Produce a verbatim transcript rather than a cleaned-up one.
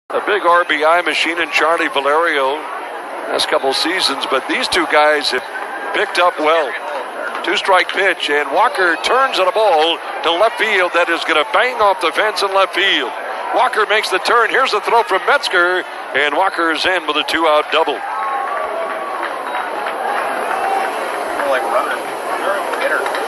A big R B I machine in Charlie Valerio last couple seasons, but these two guys have picked up well. Two-strike pitch, and Walker turns on a ball to left field that is going to bang off the fence in left field. Walker makes the turn. Here's the throw from Metzger, and Walker is in with a two-out double. Like running. Hitter.